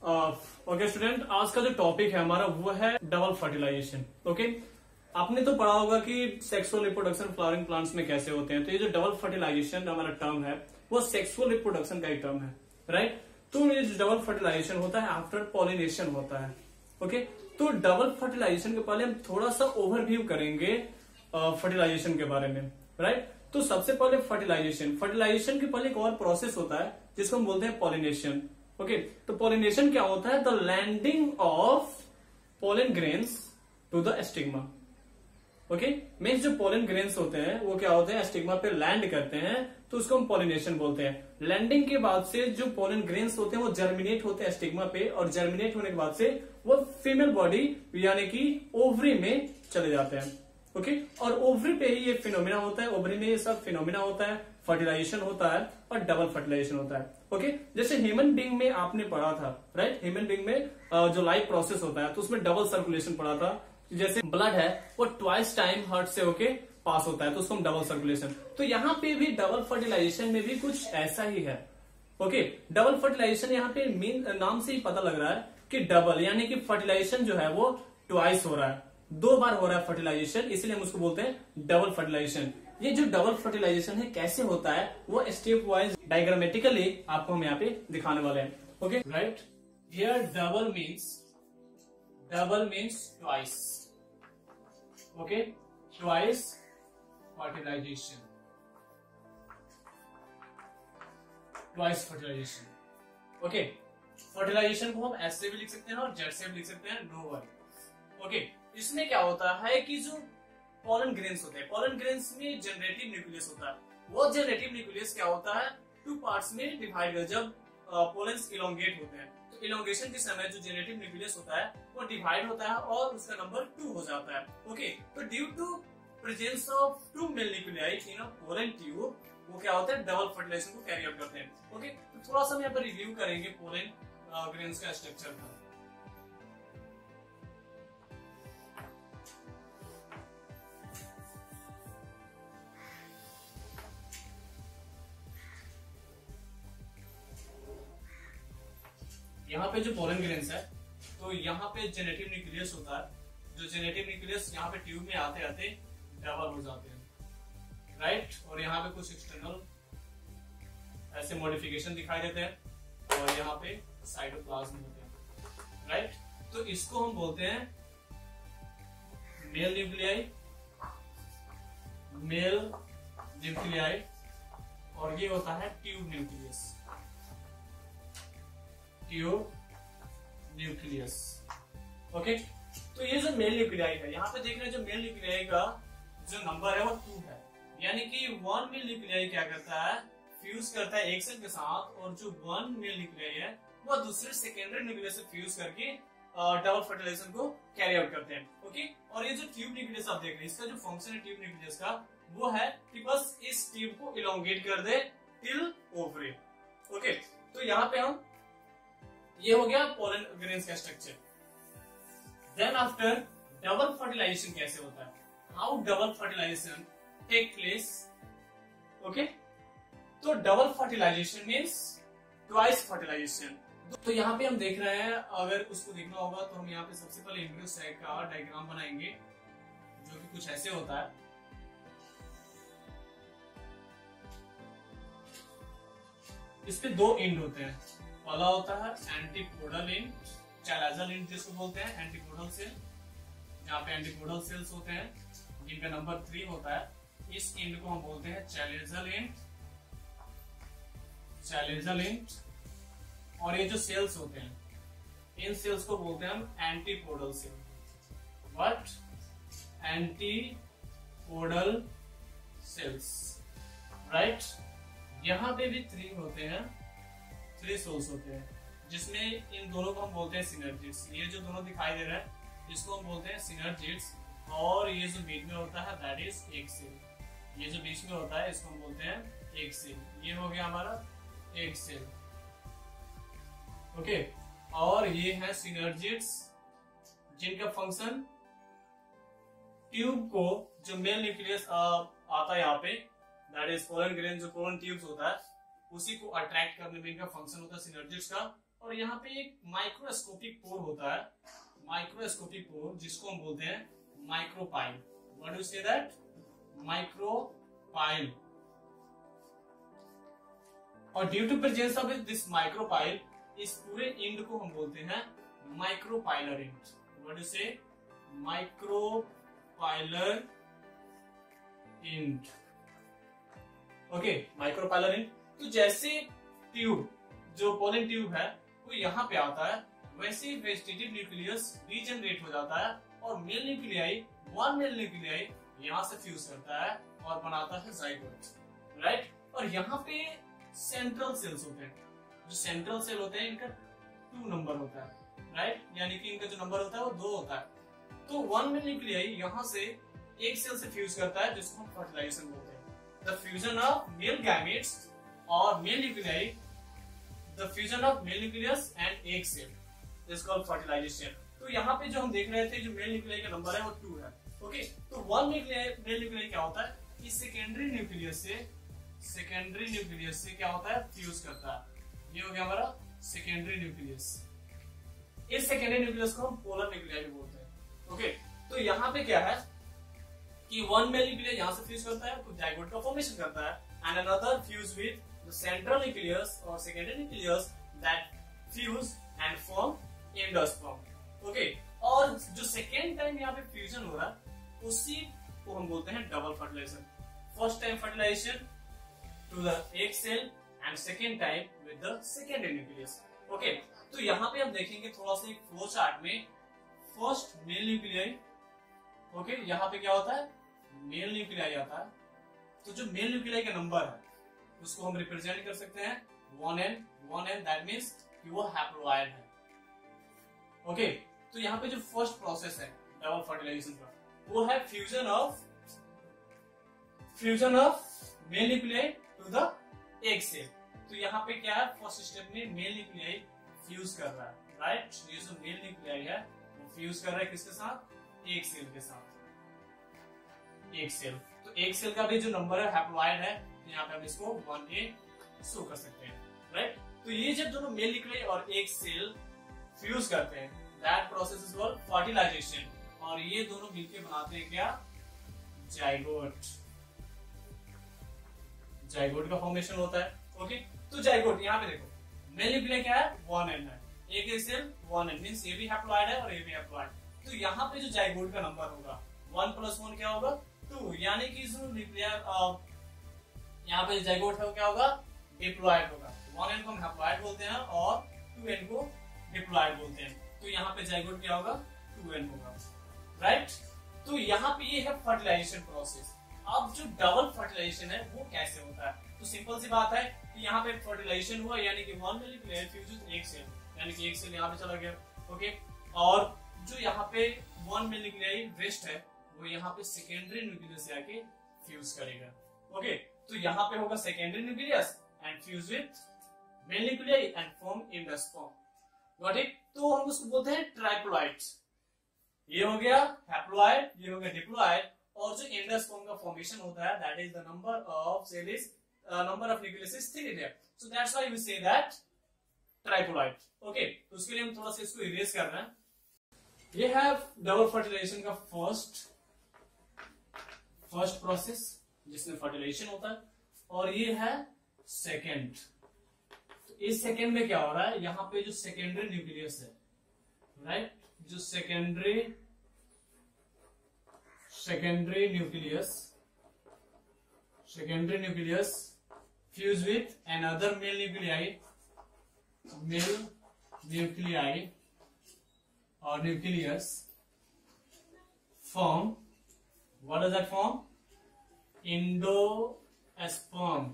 Okay student, आज का जो टॉपिक है हमारा वो है डबल फर्टिलाइजेशन। ओके, आपने तो पढ़ा होगा कि सेक्सुअल रिप्रोडक्शन फ्लावरिंग प्लांट्स में कैसे होते हैं। तो ये जो डबल फर्टिलाइजेशन हमारा टर्म है वो सेक्सुअल रिप्रोडक्शन का एक टर्म है, राइट। तो ये जो डबल फर्टिलाइजेशन होता है आफ्टर पॉलिनेशन होता है। ओके, तो डबल फर्टिलाइजेशन के पहले हम थोड़ा सा ओवरव्यू करेंगे फर्टिलाइजेशन के बारे में, राइट। तो सबसे पहले फर्टिलाइजेशन के पहले एक और प्रोसेस होता है जिसको हम बोलते हैं पॉलिनेशन। ओके, तो पॉलिनेशन क्या होता है? The landing of pollen grains to the stigma. Okay, means जो पोलन ग्रेन्स होते हैं वो क्या होते हैं, स्टिग्मा पे लैंड करते हैं, तो उसको हम पॉलिनेशन बोलते हैं। लैंडिंग के बाद से जो पोलन ग्रेन्स होते हैं वो जर्मिनेट होते हैं स्टिग्मा पे, और जर्मिनेट होने के बाद से वो फीमेल बॉडी यानी कि ओवरी में चले जाते हैं। ओके, और ओवरी पे ही ये फिनोमिना होता है, ओवरी में ये सब फिनोमिना होता है, फर्टिलाइजेशन होता है और डबल फर्टिलाइजेशन होता है। ओके, जैसे ह्यूमन बीइंग में आपने पढ़ा था, राइट। ह्यूमन बीइंग में जो लाइफ प्रोसेस होता है तो उसमें डबल सर्कुलेशन पढ़ा था। जैसे ब्लड है वो ट्वाइस टाइम हार्ट से होके पास होता है, तो उसको हम डबल सर्कुलेशन। तो यहाँ पे भी डबल फर्टिलाइजेशन में भी कुछ ऐसा ही है। ओके, डबल फर्टिलाइजेशन यहाँ पे मीन नाम से ही पता लग रहा है कि डबल यानी कि फर्टिलाइजेशन जो है वो ट्वाइस हो रहा है, 2 बार हो रहा है फर्टिलाइजेशन, इसलिए हम उसको बोलते हैं डबल फर्टिलाइजेशन। ये जो डबल फर्टिलाइजेशन है कैसे होता है वो स्टेप वाइज डायग्रामेटिकली आपको हम यहाँ पे दिखाने वाले हैं। Okay, right. Here double means twice. Okay, twice fertilization, twice fertilization. Okay, fertilization को हम एस से भी लिख सकते हैं और जेड से भी लिख सकते हैं, नो वरी। ओके, इसमें क्या होता है कि जो पोलन ग्रेन्स होते हैं, पोलन ग्रेन्स में जनरेटिव न्यूक्लियस होता है। वो जनरेटिव न्यूक्लियस क्या होता है, 2 पार्ट्स में डिवाइड हो। जब पोलेंस इलोंगेट होते हैं तो इलोंगेशन के समय जो जनरेटिव न्यूक्लियस होता है वो डिवाइड होता है और उसका नंबर 2 हो जाता है। ओके, तो due to presence of 2 male nuclei in a pollen tube वो क्या होता है, डबल फर्टिलाइजेशन को कैरी आउट करते हैं। ओके, तो थोड़ा सा हम यहाँ पर रिव्यू करेंगे पोलन ग्रेन्स का स्ट्रक्चर का। यहाँ पे जो पोलन ग्रेन्स है तो यहाँ पे जेनेटिव न्यूक्लियस होता है। जो जेनेटिव न्यूक्लियस यहाँ पे ट्यूब में आते आते डबल हो जाते हैं, राइट। और यहाँ पे कुछ एक्सटर्नल ऐसे मॉडिफिकेशन दिखाई देते हैं और यहाँ पे साइटोप्लाज्म होते हैं, राइट। तो इसको हम बोलते हैं मेल न्यूक्लियाई और ये होता है ट्यूब न्यूक्लियस। ओके, तो ये जो मेल न्यूक्लियाई है यहाँ पे देख रहे हैं, जो मेल न्यूक्लियाई का जो नंबर है वो 2 है, यानी कि 1 मेल न्यूक्लियाई क्या करता है, फ्यूज करता है एक सेल के साथ, और जो 1 मेल न्यूक्लियाई है वो दूसरे सेकेंडरी न्यूक्लियस से फ्यूज करके डबल फर्टिलाइजेशन को कैरी आउट करते हैं। ओके, और ये जो ट्यूब न्यूक्लियस आप देख रहे हैं, इसका जो फंक्शन है ट्यूब न्यूक्लियस का वो है कि बस इस ट्यूब को इलोंगेट कर दे टिल ओवरी। ओके, तो यहाँ पे हम ये हो गया पोलन ग्रेन्स का structure. Then after double fertilization कैसे होता है, how double fertilization take place. Okay, तो double fertilization means twice fertilization. तो यहाँ पे हम देख रहे हैं, अगर उसको देखना होगा तो हम यहाँ पे सबसे पहले एम्ब्रियो सैक का डायग्राम बनाएंगे जो कि कुछ ऐसे होता है। इस पे 2 एंड होते हैं, पहला होता है एंटीपोडल एंड, चैलेजल एंड जिसको बोलते हैं एंटीपोडल सेल, जहाँ पे एंटीपोडल सेल्स होते हैं जिनका नंबर 3 होता है। इस एंड को हम बोलते हैं चैलेजल एंड, और ये जो सेल्स होते हैं इन सेल्स को बोलते हैं हम antipodal cell. What? Antipodal cells, right. यहाँ पे भी 3 होते हैं, 3 सेल्स होते हैं, जिसमें इन दोनों को हम बोलते हैं सिनर्जिड्स। ये जो दोनों दिखाई दे रहा है इसको हम बोलते हैं सिनर्जिड्स, और ये जो बीच में होता है दैट इज एग सेल। ये जो बीच में होता है इसको हम बोलते हैं एग सेल। ये हो गया हमारा एग सेल। ओके, और ये है सिनर्जिड्स जिनका फंक्शन ट्यूब को, जो मेल न्यूक्लियस आता है यहाँ पे दैट इज पोलन ग्रेन, जो पोलन ट्यूब्स होता है उसी को अट्रैक्ट करने में इनका फंक्शन होता है सिनर्जिड्स का। और यहाँ पे एक माइक्रोस्कोपिक पोर होता है, माइक्रोस्कोपिक पोर, जिसको हम बोलते हैं micropyle. What do say that? Micropyle. और due to presence of this micropyle, इस पूरे इंड को हम बोलते हैं micropylar end. What do say? Micropylar end. Okay, micropylar end. तो जैसे ट्यूब, जो पोलन ट्यूब है वो यहाँ पे आता है, वैसे वेजिटेटिव न्यूक्लियस रीजनरेट हो जाता है और male nuclei, one male nuclei यहाँ से फ्यूज करता है और बनाता है जाइगोट, राइट। और यहाँ पे सेंट्रल सेल्स होते हैं, जो सेंट्रल सेल होते हैं इनका 2 नंबर होता है, राइट, यानी कि इनका जो नंबर होता है वो 2 होता है। तो वन मेल न्यूक्लियाई यहाँ से एक सेल से फ्यूज करता है, जिसको हम फर्टिलाइजेशन बोलते हैं। The fusion of male gametes और male nuclei, the fusion of male nucleus and egg cell is called fertilization. तो यहाँ पे जो हम देख रहे थे, जो मेल न्यूक्लियाई का नंबर है वो 2 है। ओके, तो वन मेल न्यूक्लियाई क्या होता है? इस सेकेंडरी न्यूक्लियस से क्या होता है? फ्यूज करता है। ये हो गया हमारा सेकेंडरी न्यूक्लियस। इस सेकेंडरी न्यूक्लियस को हम पोलर न्यूक्लियाई भी बोलते हैं। ओके, तो यहाँ पे क्या है कि वन मेल न्यूक्लियस यहाँ से फ्यूज करता है तो जाइगोट का फॉर्मेशन करता है, and another fuse with the central nucleus और secondary nucleus that fuse and form endosperm. Okay, और जो सेकेंड टाइम यहाँ पे फ्यूजन हो रहा है उसी को हम बोलते हैं double fertilization. First time fertilization to the egg cell and second time with the secondary nucleus. Okay, तो यहाँ पे हम देखेंगे थोड़ा सा एक फ्लो चार्ट में, फर्स्ट मेल न्यूक्लियाई। ओके, यहाँ पे क्या होता है? मेल न्यूक्लियाई आता है। तो जो मेल न्यूक्लियाई का नंबर है उसको हम रिप्रेजेंट कर सकते हैं 1n, दैट मींस कि वो हैप्लोइड है। ओके, तो यहाँ पे जो फर्स्ट प्रोसेस है डबल फर्टिलाइजेशन का, वो है fusion of male nuclei to the egg cell. तो यहाँ पे क्या है? फर्स्ट स्टेप में मेल न्यूक्लियाई फ्यूज कर रहा है, राइट। ये जो मेल न्यूक्लियाई है वो फ्यूज कर रहा है किसके साथ? एग सेल के साथ। एग सेल, तो एग सेल का भी जो नंबर है हैप्लोइड है, तो यहाँ पे हम इसको 1a शो कर सकते हैं, राइट। तो ये जब दोनों मेल न्यूक्लियाई और एग सेल फ्यूज करते हैं, that process is called fertilization, और ये दोनों मिलकर बनाते हैं क्या? जाइगोट। जाइगोट का फॉर्मेशन होता है। ओके, तो जाइगोट यहाँ पे देखो, मेल न्यूक्लियाई क्या है? 1n है, एग सेल 1n, मींस ये भी हैप्लोइड है और ये भी हैप्लोइड। तो यहाँ पे जो जाइगोट का नंबर होगा 1 + 1 क्या होगा? 2, यानी कि जो न्यूक्लियर यहाँ पे जाइगोट है वो क्या होगा? डिप्लॉयड होगा। 1n को हम हैप्लॉयड बोलते हैं और 2n को डिप्लॉयड बोलते हैं। तो यहाँ पे जाइगोट क्या होगा? 2n होगा, राइट। तो यहाँ पे ये है फर्टिलाइजेशन प्रोसेस। अब जो डबल फर्टिलाइजेशन है वो कैसे होता है? तो सिंपल सी बात है कि यहाँ पे फर्टिलाइजेशन हुआ, यानी कि one male nuclear fuse egg cell, यानी कि एग सेल यहाँ पे चला गया। ओके, और जो यहाँ पे वन मेल न्यूक्लियाई वेस्ट है वो यहाँ पे सेकेंडरी न्यूक्लियस से आके फ्यूज करेगा। ओके, तो यहाँ पे होगा secondary nucleus and fuse with male nuclei and form endosperm. Got it? तो हम उसको बोलते हैं ट्राइप्लॉइड्स। ये हो गया हैप्लॉइड, ये हो गया डिप्लॉइड, और जो एंडोस्पर्म का फॉर्मेशन होता है that is the number of cell is number of nucleus is 3 there, so that's why we say that triploid. Okay, तो उसके लिए हम थोड़ा सा इसको इरेज कर रहे हैं। ये है डबल फर्टिलाइजेशन का फर्स्ट प्रोसेस जिसमें फर्टिलाइजेशन होता है, और ये है सेकेंड। तो इस सेकेंड में क्या हो रहा है? यहाँ पे जो सेकेंडरी न्यूक्लियस है, राइट, जो secondary nucleus fuse with another male nuclei or nucleus form, what does that form? Endosperm।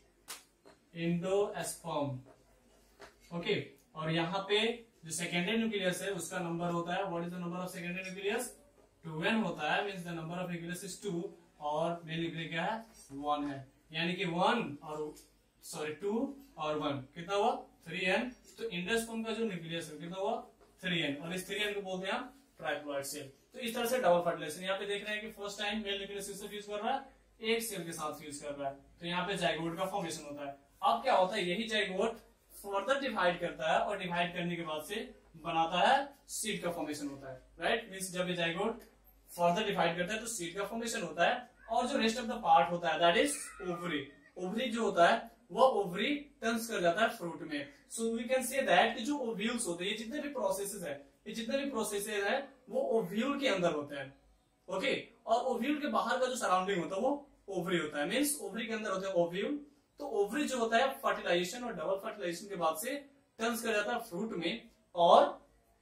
Okay, और यहाँ पे जो सेकेंडरी न्यूक्लियस है उसका नंबर होता है, what is the number of secondary nucleus? 2n होता है, means the number of nucleus is 2, और मेल न्यूक्लियस क्या है? 1 है, यानी कि 2 और 1 कितना हुआ? 3n। तो एंडोस्पर्म का जो न्यूक्लियस है कितना हुआ? 3n, और इस 3n को बोलते हैं हम ट्राइप्लॉइड सेल। तो इस तरह से डबल फर्टिलाइजेशन, यहाँ पे देख रहे हैं कि फर्स्ट टाइम मेल न्यूक्लियस से फ्यूज कर रहा है, एक सेल के साथ फ्यूज कर रहा है, तो यहाँ पे जाइगोट का फॉर्मेशन होता है। अब क्या होता है? यही जाइगोट फर्दर डिवाइड करता है और डिवाइड करने के बाद से बनाता है सीड का फॉर्मेशन होता है, राइट। मींस जब ये जाइगोट फर्दर डिवाइड करता है तो सीड का फॉर्मेशन होता है, और जो रेस्ट ऑफ द पार्ट होता है दैट इज ओवरी। ओवरी जो होता है वो ओवरी टर्न्स कर जाता है फ्रूट में। So we can say that जो ओव्यूल्स होते हैं, ये जितने भी प्रोसेसेस है, ये जितने भी प्रोसेसेस है वो ओव्यूल के अंदर होते हैं, ओके। और ओव्यूल के बाहर का जो सराउंडिंग होता है वो ओवरी होता है, मींस ओवरी के अंदर होते हैं ओव्यूल। तो ओवरी जो होता है फर्टिलाइजेशन और डबल फर्टिलाइजेशन के बाद से टर्न्स कर जाता है फ्रूट में, और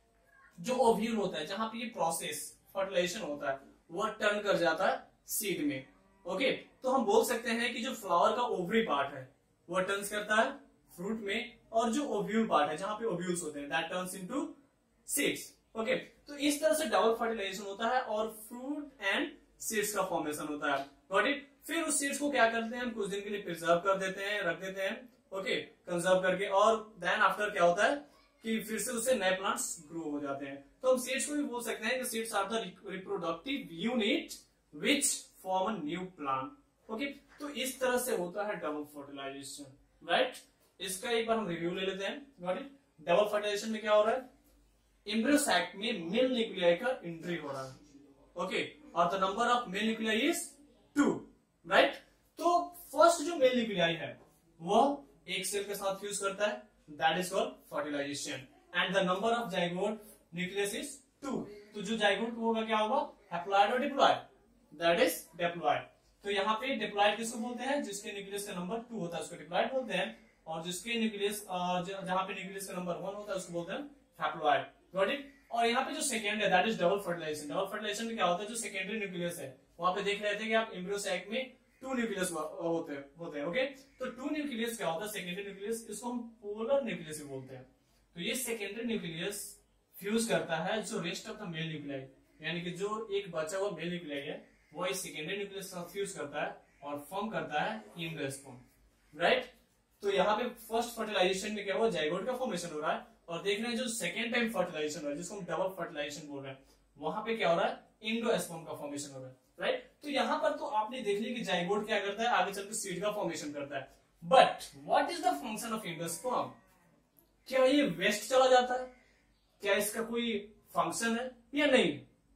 जो ओव्यूल होता है जहां पे ये प्रोसेस फर्टिलाइजेशन होता है वो टर्न कर जाता है सीड में, ओके। तो हम बोल सकते हैं कि जो फ्लावर का ओवरी पार्ट है वो टर्न्स करता है फ्रूट में, और जो ओव्यूल पार्ट है जहां पे ओव्यूल्स होते हैं that turns into seeds, okay. तो इस तरह से डबल फर्टिलाइजेशन होता है और फ्रूट एंड सीड्स का फॉर्मेशन होता है, गॉट इट। फिर उस सीड्स को क्या करते हैं हम कुछ दिन के लिए प्रिजर्व कर देते हैं, रख देते हैं, ओके, कंजर्व करके, और देन आफ्टर क्या होता है कि फिर से उससे नए प्लांट्स ग्रो हो जाते हैं। तो हम सीड्स को भी बोल सकते हैं कि seeds are the reproductive unit which form a new plant, okay. तो इस तरह से होता है डबल फर्टिलाइजेशन, राइट। इसका एक बार हम रिव्यू ले लेते हैं, गॉट इट। डबल फर्टिलाइजेशन में क्या हो रहा है, एम्ब्रियो सैक में मेल न्यूक्लियाई का एंट्री हो रहा है, ओके, और the number of male nuclei is 2, right. तो फर्स्ट जो मेल न्यूक्लियाई है वो एक सेल के साथ फ्यूज करता है, that is called fertilization, and the number of zygote nucleus is 2। तो जो जाइगोट होगा क्या होगा, हैप्लॉइड और डिप्लॉइड, दैट इज डिप्लॉइड। तो यहाँ पे डिप्लॉइड किसको बोलते हैं, जिसके न्यूक्लियस का नंबर 2 होता है उसको डिप्लॉइड बोलते हैं, और जिसके न्यूक्लियस जहां पे न्यूक्लियस का नंबर 1 होता है उसको बोलते हैं हैप्लॉइड, गॉट इट। और यहाँ पे जो सेकेंड है that is double fertilization. Double fertilization में क्या होता है, जो सेकेंडरी न्यूक्लियस है वहां पे देख रहे थे कि आप एम्ब्रियो सैक में 2 न्यूक्लियस होते हैं, ओके। तो 2 न्यूक्लियस क्या होता है, सेकेंडरी न्यूक्लियस, इसको हम पोलर न्यूक्लियस भी बोलते हैं। तो ये सेकेंडरी न्यूक्लियस फ्यूज करता है जो rest of the male nuclei, यानी कि जो एक बचा हुआ मेल न्यूक्लियाई है वो इस सेकेंडरी न्यूक्लियस के साथ फ्यूज करता है और फॉर्म करता है एम्ब्रियोस्पर्म, राइट। तो यहाँ पे फर्स्ट फर्टिलाइजेशन में क्या हुआ, जाइगोट का फॉर्मेशन हो रहा है, और देख रहे हैं जो सेकेंड टाइम फर्टिलाइजेशन हो रहा है जिसको हम डबल फर्टिलाइजेशन बोल रहे हैं, वहां पे क्या हो रहा है, एंडोस्पर्म का फॉर्मेशन हो रहा है, राइट। तो यहाँ पर तो आपने देख लिया कि जाइगोट क्या करता है, आगे चलकर सीड का फॉर्मेशन करता है, but what is the function of endosperm, क्या ये वेस्ट चला जाता है, क्या इसका कोई फंक्शन है या नहीं,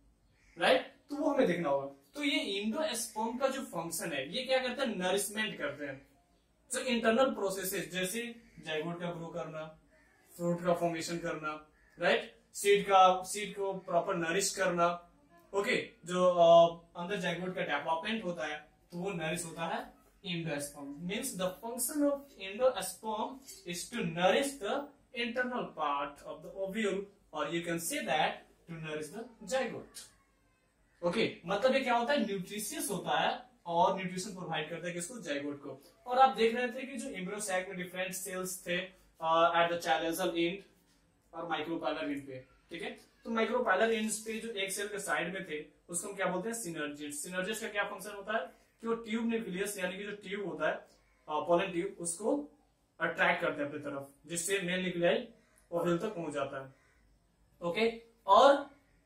राइट। तो वो हमें देखना होगा। तो ये एंडोस्पर्म का जो फंक्शन है ये क्या करता है, नरिशमेंट करते हैं, जो इंटरनल प्रोसेसेस जैसे जाइगोट का ग्रो करना, फ्रूट का फॉर्मेशन करना, राइट, सीड को प्रॉपर नरिश करना, ओके। जो अंदर जाइगोट का डेवलपमेंट होता है तो वो नरिश होता है endosperm. Means the function of endosperm is to nourish the internal part of the ovule, और you can say that to nourish the zygote, okay. मतलब ये क्या होता है, न्यूट्रिशियस होता है और न्यूट्रिशन प्रोवाइड करता है किसको, जाइगोट को। और आप देख रहे थे कि जो एम्ब्रियो सैक में डिफरेंट सेल्स थे एट द चैलेजल एंड और माइक्रोपाइलर एंड पे, ठीक है। तो माइक्रोपाइलर एंड्स पे जो एक सेल के साइड में थे उसको हम क्या बोलते हैं, सिनर्जिस्ट। सिनर्जिस्ट का क्या फंक्शन होता है कि वो ट्यूब न्यूक्लियस यानी कि जो ट्यूब होता है पोलन ट्यूब उसको अट्रैक्ट करते हैं अपनी तरफ, जिससे मेल न्यूक्लियाई ओव्यूल तक पहुंच जाता है, ओके। और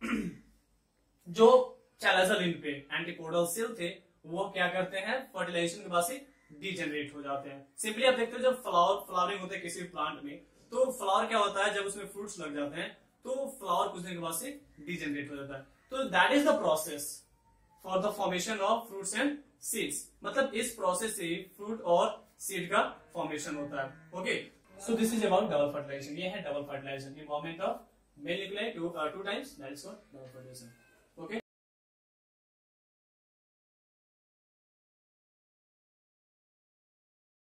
जो चैलेजल एंड पे एंटीपोडल सेल थे वो क्या करते हैं, फर्टिलाइजेशन के बाद से डीजेनरेट हो जाते हैं। सिंपली आप देखते हो जब फ्लावरिंग होते है किसी प्लांट में, तो फ्लावर क्या होता है, जब उसमें फ्रूट्स लग जाते हैं तो फ्लावर कुछ दिन के बाद से डीजेनरेट हो जाता है। तो that is the process for the formation of fruits and seeds. मतलब इस प्रोसेस से फ्रूट और सीड का फॉर्मेशन होता है, okay. So this is about double fertilization. ये है double fertilization, involvement of male nuclei two times, that is called double fertilisation.